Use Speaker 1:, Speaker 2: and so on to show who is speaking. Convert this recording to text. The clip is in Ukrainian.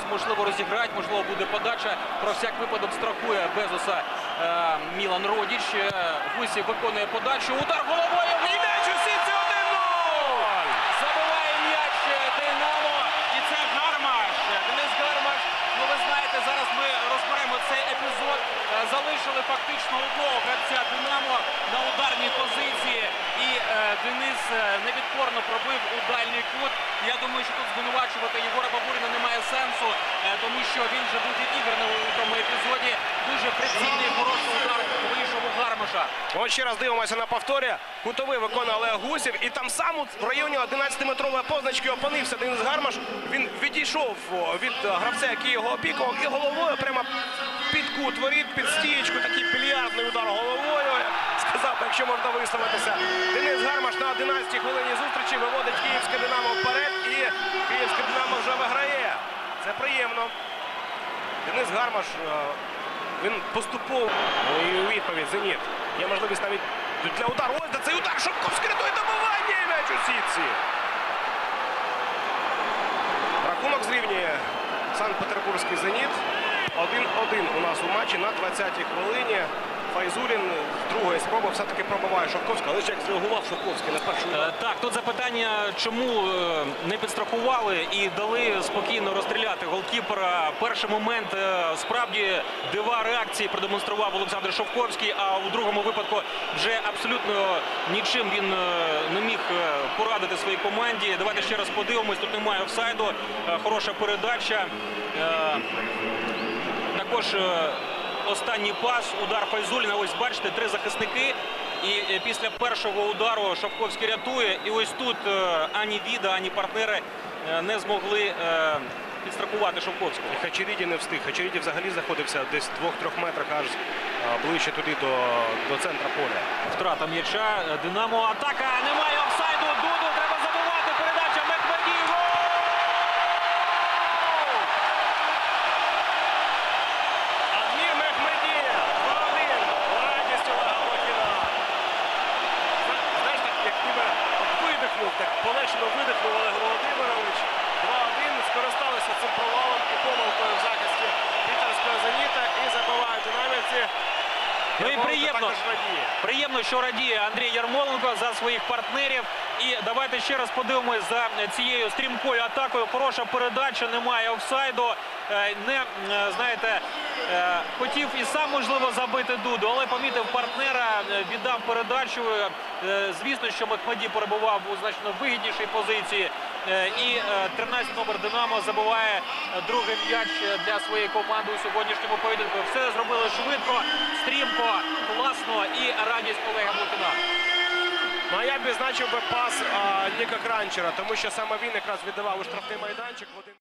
Speaker 1: можливо, розіграють, можливо, буде подача. Про всяк випадок страхує Безуса Мілан Родіч. Гусів виконує подачу. Удар головою. І м'яч у сітці 1-0! Забиває м'яч Динамо. І це Гармаш. Денис Гармаш. Ну, ви знаєте, зараз ми розберемо цей епізод. Залишили фактично одного гравця Динамо на ударній позиції. І Денис невідпорно пробив у дальній кут. Я думаю, що тут звинувачувати Єгора Бабуріна немає сенсу, тому що він вже був відіграний у тому епізоді. Дуже прицільний, хороший удар вийшов у Гармаша.
Speaker 2: Ось ще раз дивимося на повторі. Кутовий виконує Олег Гусів. І там сам в районі 11-метрової позначки опинився Денис Гармаш. Він відійшов від гравця, який його опікував, і головою прямо під кут воріт, під стієчку. Такий більярдний удар головою. Сказав, якщо можна висловитися. Денис Гармаш на 11-й хвилині зустрічі виводить київське Динамо вперед. І київське Динамо вже виграє. Це приємно. Денис Гармаш, він поступово. І у відповідь «Зеніт». Є можливість навіть для удару. Ось де цей удар. Шовковський рятує добивання і м'яч у сітці. Рахунок зрівнює Санкт-Петербурзький «Зеніт». 1-1 у нас у матчі на 20-й хвилині. Файзулін з другої спроби все-таки пробиває Шовковського. Але ж як зреагував Шовковський на перший удар?
Speaker 1: Так, тут запитання, чому не підстрахували і дали спокійно розстріляти голкіпера. Перший момент справді дива реакції продемонстрував Олександр Шовковський, а у другому випадку вже абсолютно нічим він не міг порадити своїй команді. Давайте ще раз подивимось, тут немає офсайду, хороша передача. Також останній пас, удар Файзуліна. Ось бачите, три захисники. І після першого удару Шовковський рятує. І ось тут ані Віда, ані партнери не змогли підстрахувати Шовковського.
Speaker 2: Хачеріді не встиг. Хачеріді взагалі заходився десь в 2-3 метрах аж ближче туди до центра поля.
Speaker 1: Втрата м'яча. Динамо. Атака. Немає офсайду. Дуду. Треба забивати. Передача. Мехмедієв.
Speaker 2: Так полегшено видихнув Олег Володимирович. 2-1. Скористалися цим провалом і помилкою в захисті пітерського «Зеніта» і забивають динамівці.
Speaker 1: Ну і приємно, що радіє Андрій Ярмоленко за своїх партнерів. І давайте ще раз подивимось за цією стрімкою атакою. Хороша передача, немає офсайду. Знаєте, хотів і сам, можливо, забити Дуду, але помітив партнера, віддав передачу. Звісно, що Мехмеді перебував у значно вигіднішій позиції. І 13 номер Динамо забиває другий м'яч для своєї команди у сьогоднішньому поєдинку. Все зробили швидко, стрімко, класно і радість Олега Блохіна.
Speaker 2: Ну а я б відзначив би пас Ніка Кранчера, тому що саме він якраз віддавав у штрафний майданчик.